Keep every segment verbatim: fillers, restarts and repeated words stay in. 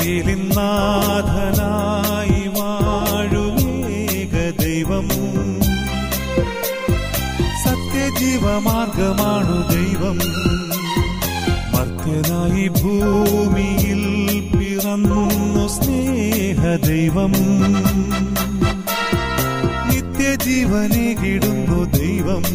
ഇസ്രായേലിൻ നാഥനായി വാഴുമേക ദൈവം, സത്യജീവമാർഗമാണു ദൈവം. മർത്യനായി ഭൂമിയിൽ പിറന്നു സ്നേഹദൈവം, നിത്യജീവനേകിടുന്നു ദൈവം.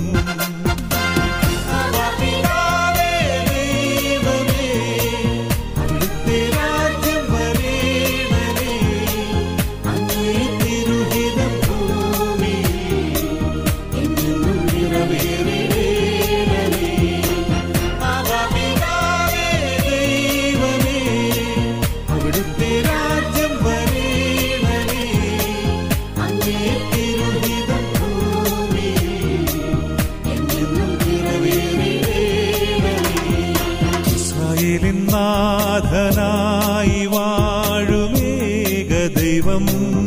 നാഥനായി വാഴുമേക ദൈവം,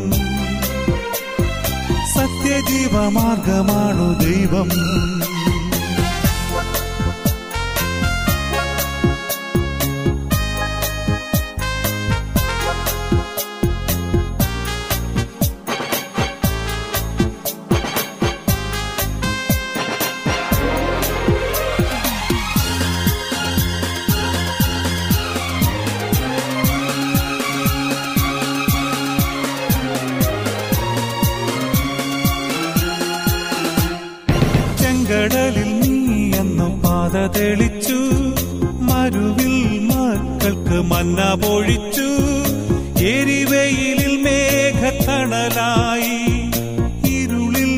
സത്യജീവമാർഗമാണു ദൈവം. കടലിൽ നീ എന്നു പാത തെളിച്ചു, മരുവിൽ മക്കൾക്ക് മന്ന പൊഴിച്ചു. എരിവെയിലിൽ മേഘത്തണലായി, ഇരുളിൽ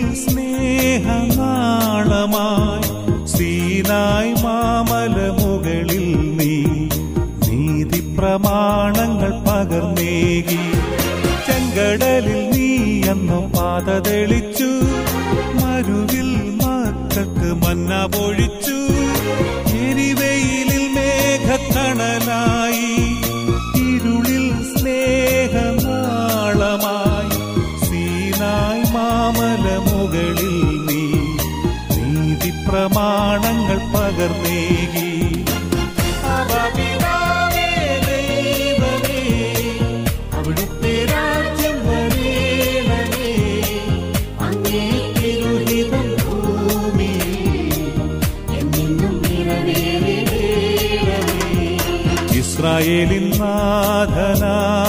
സ്നേഹനാളമായി. സീനായ് മാമല മുകളിൽ നീ നീതി പ്രമാണങ്ങൾ പകർന്നേകി. ചെങ്കടലിൽ നീ എന്നു പാത തെളിച്ചു, മരുവിൽ മക്കൾക്ക് മന്ന പൊഴിച്ചു. എരിവെയിലിൽ മേഘത്തണലായി, ഇരുളിൽ സ്നേഹനാളമായി. സീനായ് മാമല മുകളിൽ നീ നീതി പ്രമാണങ്ങൾ പകർന്നേകി. അവിടുത്തെ രാജ്യം വരേണമേ, അങ്ങേ തിരുഹിതം ഇസ്രായേലിൻ നാഥനായി